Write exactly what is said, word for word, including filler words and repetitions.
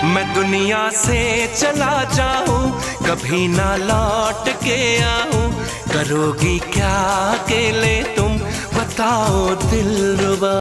मैं दुनिया से चला जाऊं, कभी ना लौट के आऊं, करोगी क्या अकेले तुम बताओ दिलरुबा।